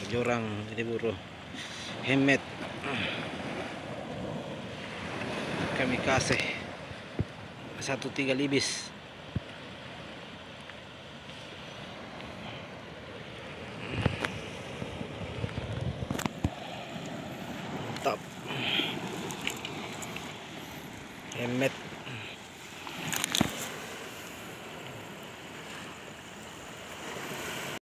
Jurang Diburo Helmet Kamikaze 1.3 libis. Top helmet